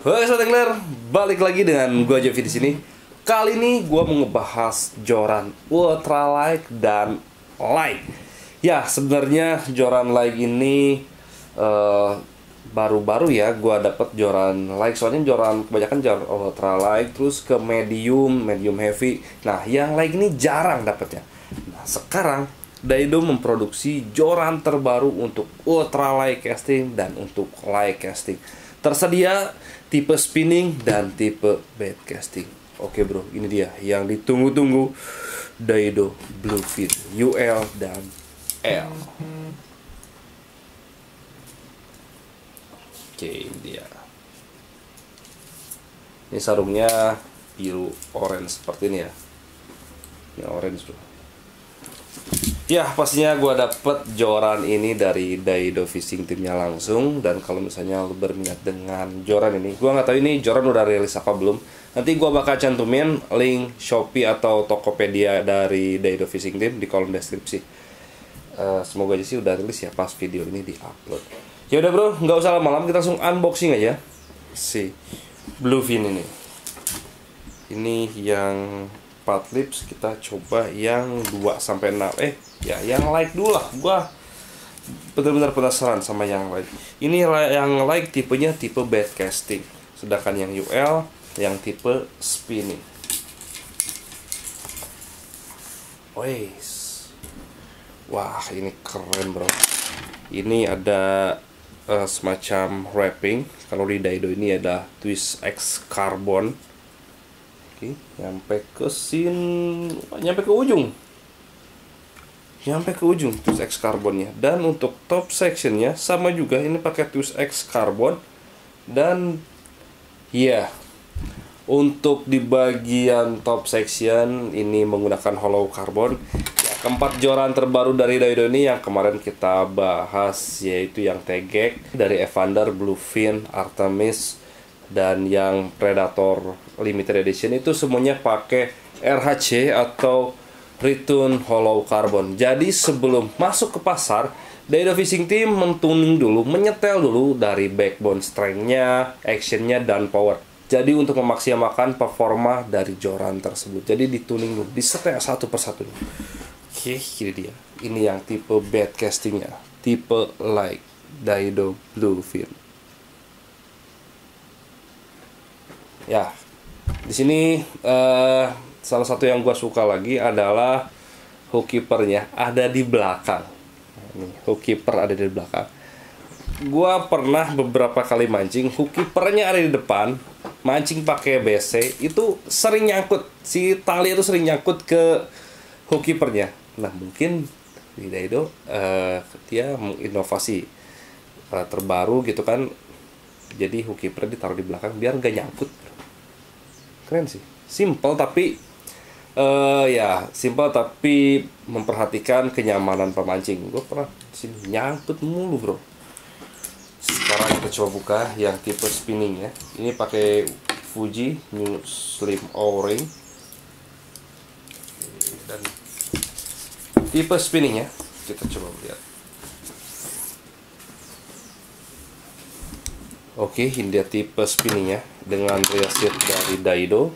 Halo Sobat Angler, balik lagi dengan gua Jovi di sini. Kali ini gua mau ngebahas joran ultralight dan light. Ya, sebenarnya joran light ini baru-baru ya gua dapet joran light. Soalnya joran kebanyakan joran ultralight terus ke medium heavy. Nah, yang light ini jarang dapetnya. Nah, sekarang Daido memproduksi joran terbaru untuk ultralight casting dan untuk light casting. Tersedia tipe spinning dan tipe bait casting. Oke bro, ini dia yang ditunggu-tunggu, Daido Bluefin UL dan L. Oke, ini dia. Ini sarungnya biru orange seperti ini ya. Ini orange bro. Ya, pastinya gue dapet joran ini dari Daido Fishing Teamnya langsung. Dan kalau misalnya lo berminat dengan joran ini, gue nggak tahu ini joran udah rilis apa belum. Nanti gue bakal cantumin link Shopee atau Tokopedia dari Daido Fishing Team di kolom deskripsi. Semoga aja sih udah rilis ya pas video ini di-upload. Ya udah bro, nggak usah lama-lama, kita langsung unboxing aja si Bluefin ini. Ini yang 4 lips, kita coba yang 2-6. Ya yang light dulu lah. Gua benar-benar penasaran sama yang light. Ini yang light tipenya tipe bait casting, sedangkan yang UL yang tipe spinning. Wes. Wah, ini keren bro. Ini ada semacam wrapping. Kalau di Daido ini ada Twist X Carbon. Oke, nyampe ke sini, nyampe ke ujung Twist X Carbonnya. Dan untuk top sectionnya sama juga, ini pakai Twist X Carbon. Dan ya, untuk di bagian top section ini menggunakan hollow carbon. Ya, keempat joran terbaru dari Daido ini yang kemarin kita bahas, yaitu yang Tegek dari Evander, Bluefin, Artemis, dan yang Predator Limited Edition itu semuanya pakai RHC atau Return Hollow Carbon. Jadi sebelum masuk ke pasar, Daido Fishing Team mentuning dulu, menyetel dulu dari backbone strength-nya, action-nya, dan power. Jadi untuk memaksimalkan performa dari joran tersebut. Jadi dituning dulu, disetel satu persatu. Oke, ini dia. Ini yang tipe bait casting-nya, tipe light Daido Bluefin. Ya, di sini salah satu yang gue suka lagi adalah hook keepernya ada di belakang. Ini hook keeper ada di belakang. Gue pernah beberapa kali mancing, hook keepernya ada di depan, mancing pakai BC itu sering nyangkut, si tali itu sering nyangkut ke hook keepernya. Nah mungkin di Daido dia menginovasi terbaru gitu kan. Jadi hook keeper ditaruh di belakang biar nggak nyangkut. Keren sih, simple tapi simple tapi memperhatikan kenyamanan pemancing. Gue pernah sini nyangkut mulu bro. Sekarang kita coba buka yang tipe spinning ya. Ini pakai Fuji New Slim O-ring dan tipe spinning ya. Kita coba lihat. Oke, ini dia tipe spinning ya dengan reel set dari Daido.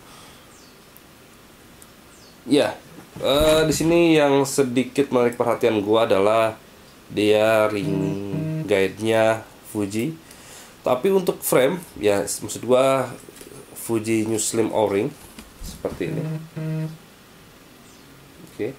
Ya, di sini yang sedikit menarik perhatian gua adalah dia ring guide-nya Fuji. Tapi untuk frame ya, maksud gua Fuji New Slim O-ring seperti ini. Oke.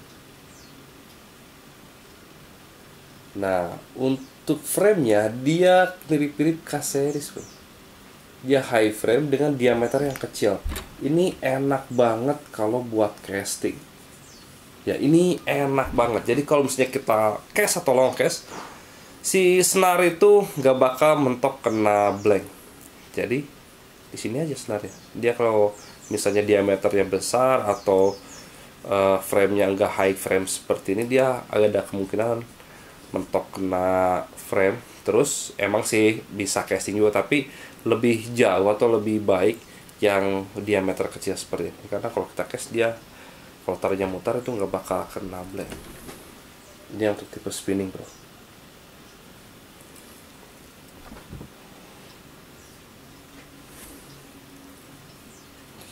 Nah, untuk frame-nya dia mirip-mirip K-series bro. Dia high frame dengan diameter yang kecil. Ini enak banget kalau buat casting. Ya, ini enak banget. Jadi kalau misalnya kita cast atau long cast, si senar itu nggak bakal mentok kena blank. Jadi di sini aja senarnya. Dia kalau misalnya diameternya besar atau frame-nya nggak high frame seperti ini, dia ada kemungkinan mentok kena frame. Terus emang sih bisa casting juga, tapi lebih jauh atau lebih baik yang diameter kecil seperti ini, karena kalau kita cast dia kalau taruhnya mutar itu nggak bakal kena blank. Ini untuk tipe spinning bro.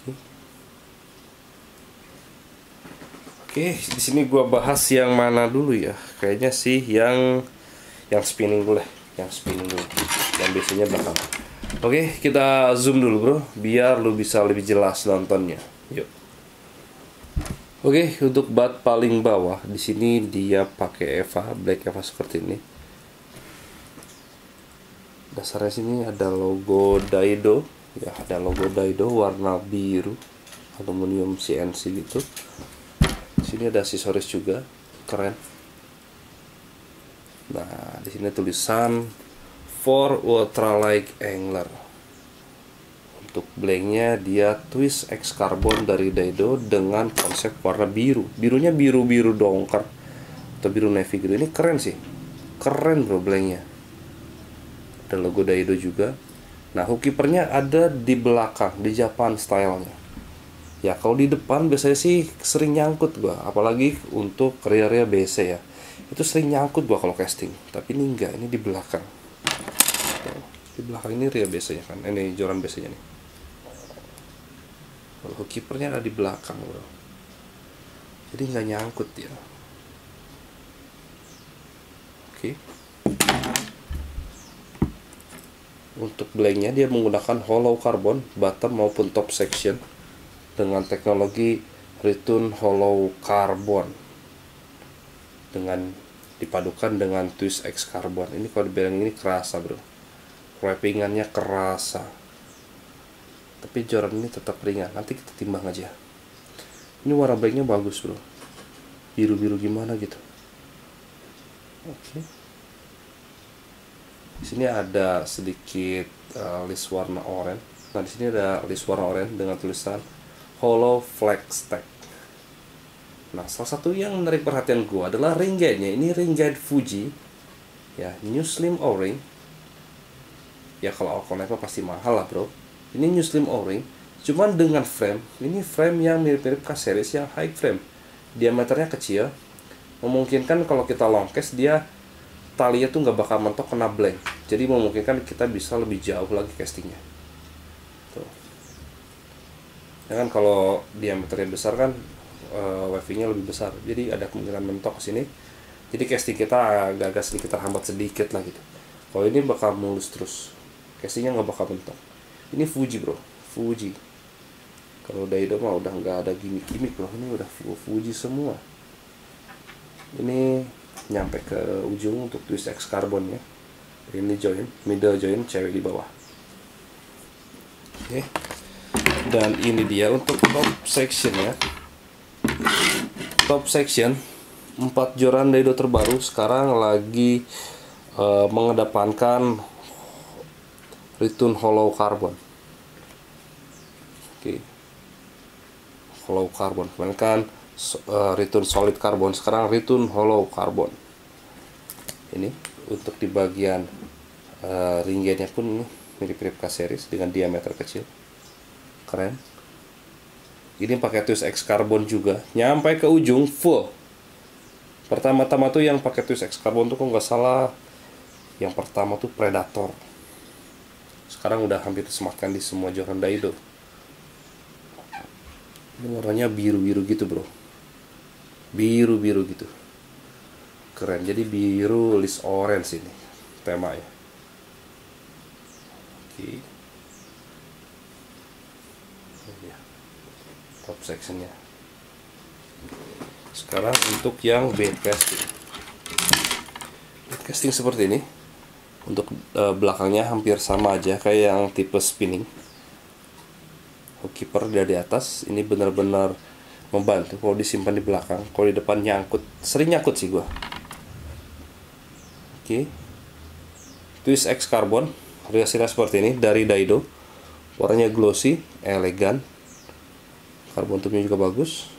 Oke, di sini gua bahas yang mana dulu ya? Kayaknya sih yang spinning dulu deh, yang spinning dulu. Yang biasanya belakang. Oke, kita zoom dulu bro, biar lu bisa lebih jelas nontonnya. Yuk. Oke, untuk bat paling bawah di sini dia pakai EVA, Black EVA seperti ini. Dasarnya sini ada logo Daido, ya ada logo Daido warna biru, aluminium CNC gitu. Di sini ada aksesoris juga, keren. Nah, di sini tulisan for ultralight angler. Untuk blanknya dia twist X carbon dari Daido dengan konsep warna biru. Birunya biru-biru dongker atau biru navy gitu. Ini keren sih, keren bro blanknya. Ada logo Daido juga. Nah, hook keepernya ada di belakang, di Japan stylenya. Ya, kalau di depan biasanya sih sering nyangkut gua, apalagi untuk rear-nya BC ya. Itu sering nyangkut gua kalau casting. Tapi ini enggak, ini di belakang. Di belakang ini rear BC-nya kan. Ini joran BC-nya nih. Kalau hook keepernya ada di belakang, bro. Jadi nggak nyangkut ya. Oke. Untuk blanknya dia menggunakan hollow carbon bottom maupun top section dengan teknologi return hollow carbon dengan dipadukan dengan twist X carbon. Ini kalau dibilang ini kerasa bro, wrappingannya kerasa, tapi joran ini tetap ringan. Nanti kita timbang aja. Ini warna blanknya bagus bro, biru-biru gimana gitu. Oke. Di sini ada sedikit list warna oranye. Nah, di sini ada list warna oranye dengan tulisan hollow flex stack. Nah, salah satu yang menarik perhatian gua adalah ring guide-nya. Ini ring guide Fuji. Ya, New Slim O-ring. Ya kalau Alconeva pasti mahal lah, bro. Ini New Slim O-ring, cuman dengan frame. Ini frame yang mirip-mirip K-series yang high frame. Diameternya kecil. Memungkinkan kalau kita long cast dia talinya tuh nggak bakal mentok kena blank, jadi memungkinkan kita bisa lebih jauh lagi castingnya. Tuh. Ya kan kalau diameternya besar kan waving-nya lebih besar, jadi ada kemungkinan mentok ke sini. Jadi casting kita agak sedikit terhambat sedikit lah gitu. Kalau ini bakal mulus terus, castingnya nggak bakal mentok. Ini Fuji bro, Fuji. Kalau Daido mah udah nggak ada gimmick-gimmick bro, ini udah Fuji semua. Ini nyampe ke ujung untuk twist X carbon ya. Ini join, middle join cewek di bawah. Oke. Dan ini dia untuk top section ya. Top section 4 joran Daido terbaru sekarang lagi mengedepankan return hollow carbon. Oke. Hollow carbon. Kemarin kan return solid carbon, sekarang return hollow carbon. Ini untuk di bagian ring guide-nya pun ini mirip-mirip K-series dengan diameter kecil, keren. Ini pakai twist X carbon juga, nyampe ke ujung full. Pertama-tama tuh yang pakai twist X carbon tuh kok nggak salah, yang pertama tuh Predator. Sekarang udah hampir disematkan di semua joran Daido. Ini warnanya biru-biru gitu bro, biru-biru gitu, keren. Jadi biru list orange ini temanya. Oke. Top sectionnya. Sekarang untuk yang bed casting. Bed casting seperti ini. Untuk belakangnya hampir sama aja kayak yang tipe spinning. Hook keeper dia di atas. Ini benar-benar membantu kalau disimpan di belakang. Kalau di depan nyangkut, sering nyangkut sih gua. Oke. Twist X carbon hasilnya seperti ini dari Daido. Warnanya glossy, elegan. Carbon tube-nya juga bagus.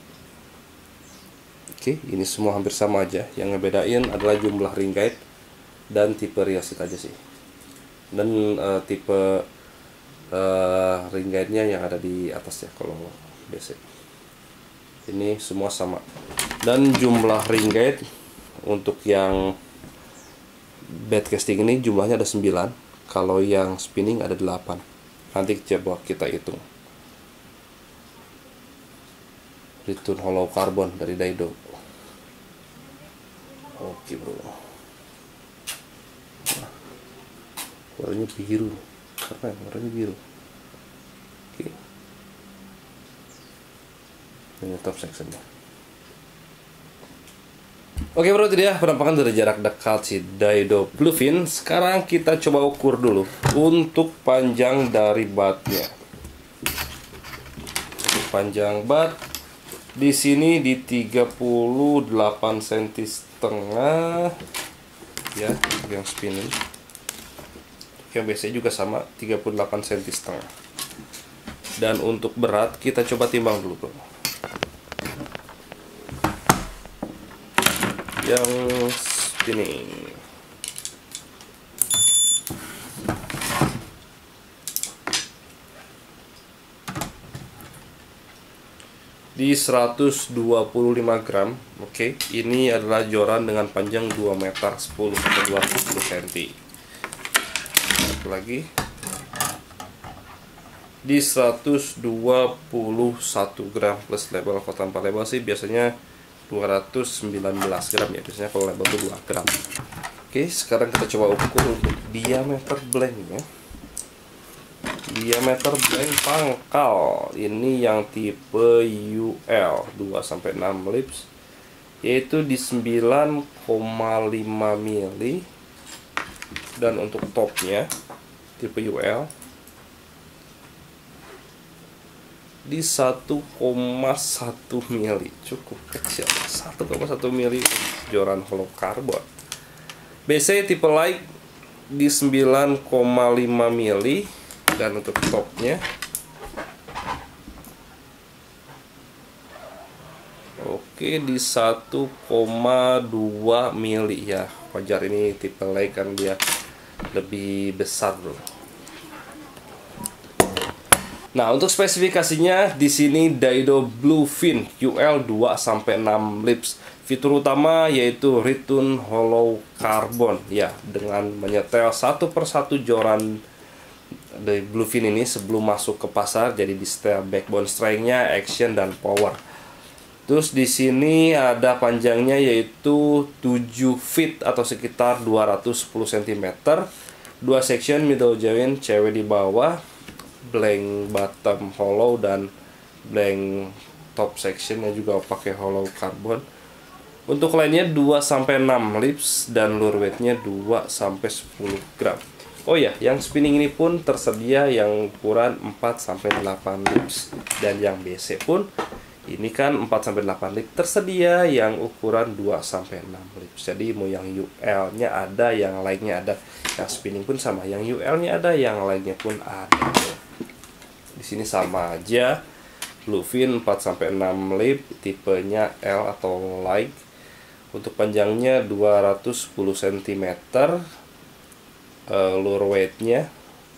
Oke, ini semua hampir sama aja. Yang ngebedain adalah jumlah ring guide dan tipe riasit aja sih. Dan tipe ring guide-nya yang ada di atas ya kalau basic. Ini semua sama. Dan jumlah ring guide untuk yang bed casting ini jumlahnya ada 9. Kalau yang spinning ada 8. Nanti coba kita hitung. Return hollow carbon dari Daido. Oke bro, warnanya biru, keren, warnanya biru. Oke, ini top sectionnya. Oke bro, itu dia penampakan dari jarak dekat si Daido Bluefin. Sekarang kita coba ukur dulu untuk panjang dari batnya. Untuk panjang bat di sini di 38 cm setengah ya, yang spinning. Yang biasanya juga sama 38 cm setengah. Dan untuk berat kita coba timbang dulu bro. Yang spinning di 125 gram. Oke, ini adalah joran dengan panjang 2 meter 10 sampai 20 cm. Satu lagi di 121 gram plus label. Kalau tanpa label sih biasanya 219 gram ya, biasanya kalau label itu 2 gram. Oke, sekarang kita coba ukur untuk diameter blanknya. Diameter blank pangkal ini yang tipe UL 2-6 lips, yaitu di 9,5 mili. Dan untuk topnya tipe UL di 1,1 mili, cukup kecil. 1,1 mili joran hollow carbon. BC tipe light di 9,5 mili. Dan untuk topnya oke di 1,2 mili ya. Wajar, ini tipe light kan dia lebih besar bro. Nah, untuk spesifikasinya di sini Daido Bluefin UL 2-6 lips. Fitur utama yaitu return hollow carbon ya, dengan menyetel satu persatu joran dari Bluefin ini sebelum masuk ke pasar. Jadi di setel backbone strength-nya, action dan power. Terus di sini ada panjangnya yaitu 7 feet atau sekitar 210 cm. 2 section middle joint cewek di bawah, blank bottom hollow dan blank top sectionnya juga pakai hollow carbon. Untuk lainnya 2-6 lips dan lure weightnya 2-10 gram. Oh ya, yang spinning ini pun tersedia yang ukuran 4-8 lips. Dan yang BC pun ini kan 4-8 lips, tersedia yang ukuran 2-6 lips. Jadi mau yang UL-nya ada, yang lainnya ada. Yang spinning pun sama, yang UL-nya ada, yang lainnya pun ada. Di sini sama aja. Bluefin 4-6 lip, tipenya L atau light. Untuk panjangnya 210 cm. Lure weight-nya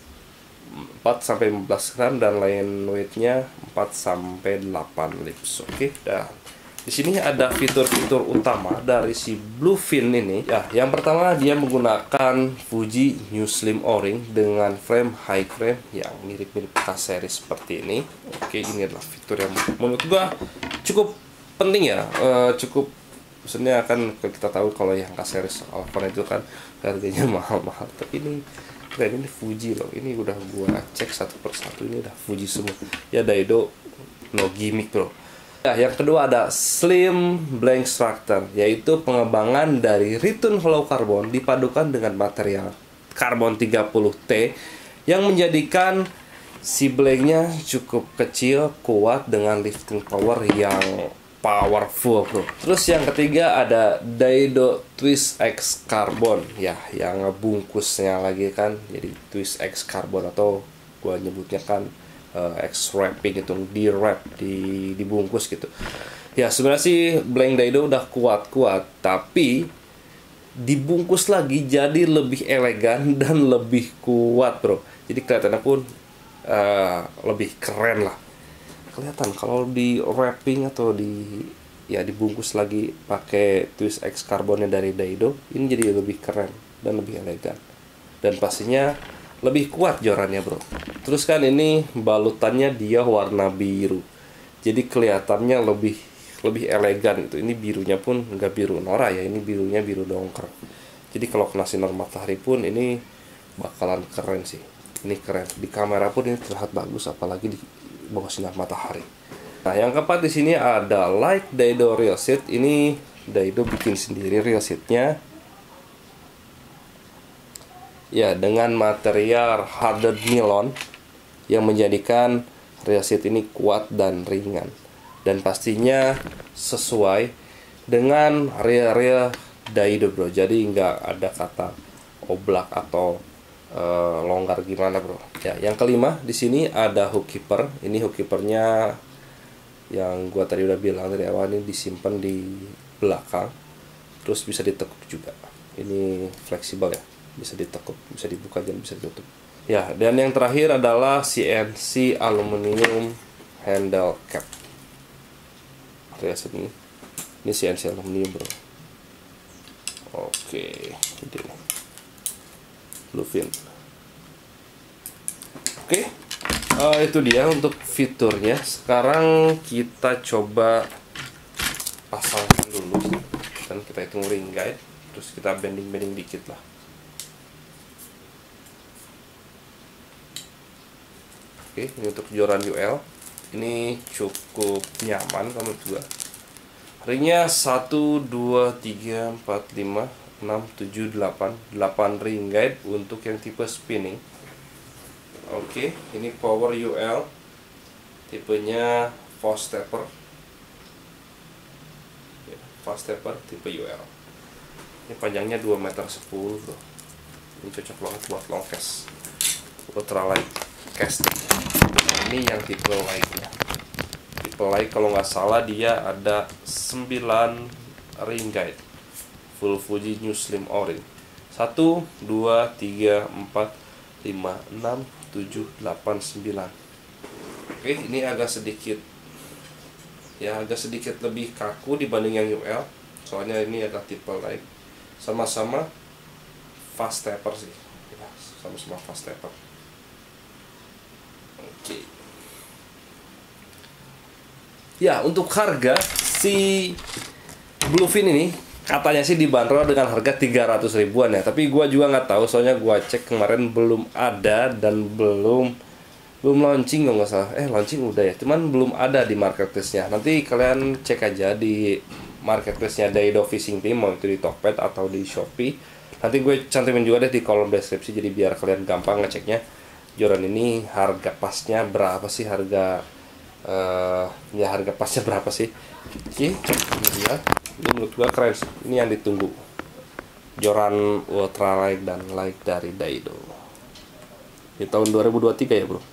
4-15 gram dan lain weight-nya 4-8 lips. Oke, dan di sini ada fitur-fitur utama dari si Bluefin ini. Ya, yang pertama dia menggunakan Fuji New Slim O-ring dengan frame high frame yang mirip-mirip K-series seperti ini. Oke, ini adalah fitur yang menurut gua cukup penting ya, cukup. Maksudnya kan kita tahu kalau yang K-series Alphard itu kan harganya mahal-mahal, tapi ini keren, ini Fuji loh. Ini udah gua cek satu persatu, ini udah Fuji semua ya. Daido no gimmick bro. Nah, yang kedua ada Slim Blank Structure, yaitu pengembangan dari return hollow carbon dipadukan dengan material karbon 30T yang menjadikan si blanknya cukup kecil, kuat dengan lifting power yang powerful bro. Terus yang ketiga ada Daido Twist X Carbon ya, yang bungkusnya lagi kan jadi Twist X Carbon, atau gua nyebutnya kan X wrapping gitu, di wrap, dibungkus gitu. Ya sebenarnya sih blank Daido udah kuat-kuat, tapi dibungkus lagi jadi lebih elegan dan lebih kuat bro. Jadi kelihatannya pun lebih keren lah. Kelihatan kalau di wrapping atau dibungkus lagi pakai Twist X Carbonnya dari Daido, ini jadi lebih keren dan lebih elegan, dan pastinya lebih kuat jorannya bro. Terus kan ini balutannya dia warna biru, jadi kelihatannya lebih elegan gitu. Ini birunya pun nggak biru Nora ya, ini birunya biru dongker. Jadi kalau kena sinar matahari pun ini bakalan keren sih. Ini keren di kamera pun ini terlihat bagus, apalagi di bawah sinar matahari. Nah, yang keempat di sini ada Like Daido Real Seat. Ini Daido bikin sendiri real seatnya. Ya, dengan material hardened nylon yang menjadikan real seat ini kuat dan ringan. Dan pastinya sesuai dengan real Daido, bro. Jadi nggak ada kata oblak atau longgar gimana, bro. Ya, yang kelima di sini ada hook keeper. Ini hook keepernya yang gua tadi udah bilang dari awal, ini disimpan di belakang. Terus bisa ditekuk juga. Ini fleksibel ya. Bisa ditekuk, bisa dibuka dan bisa ditutup. Ya, dan yang terakhir adalah CNC aluminium handle cap. Real ini CNC aluminium, bro. Oke, ini bluefin. Oke, itu dia untuk fiturnya. Sekarang kita coba pasangkan dulu dan kita hitung ring guide, terus kita bending dikit lah. Oke, ini untuk joran UL. Ini cukup nyaman kalau menurut gua. Ringnya 1, 2, 3, 4, 5, 6, 7, 8 ring guide untuk yang tipe spinning. Oke, ini power UL tipenya fast stepper. Fast stepper tipe UL. Ini panjangnya 2,10 meter, bro. Ini cocok banget buat long cast, ultralight casting. Ini yang tipe light-nya. Tipe light kalau nggak salah dia ada 9 ring guide full Fuji New Slim O-ring. 1, 2, 3, 4, 5, 6, 7, 8, 9. Oke, ini agak sedikit lebih kaku dibanding yang UL. Soalnya ini agak tipe light. Sama-sama fast stepper sih. Ya, sama-sama fast stepper. Oke. Ya, untuk harga si bluefin ini katanya sih dibanderol dengan harga 300 ribuan ya. Tapi gua juga nggak tahu, soalnya gua cek kemarin belum ada dan belum launching kalau nggak salah. Launching udah ya, cuman belum ada di marketplace-nya. Nanti kalian cek aja di marketplace-nya Daido Fishing Team, mau itu di Tokped atau di Shopee. Nanti gue cantumin juga deh di kolom deskripsi, jadi biar kalian gampang ngeceknya. Joran ini harga pasnya berapa sih, harga pasnya berapa sih? Oke, ini dia. Ini menurut gua keren sih. Ini yang ditunggu, joran ultralight dan light dari Daido di tahun 2023 ya, bro.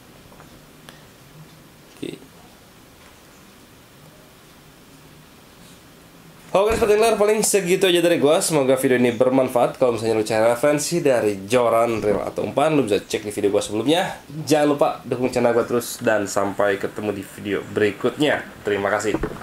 Oke, seperti yang paling segitu aja dari gua. Semoga video ini bermanfaat. Kalau misalnya lu cari referensi dari joran, reel atau umpan, lu bisa cek di video gua sebelumnya. Jangan lupa dukung channel gua terus, dan sampai ketemu di video berikutnya. Terima kasih.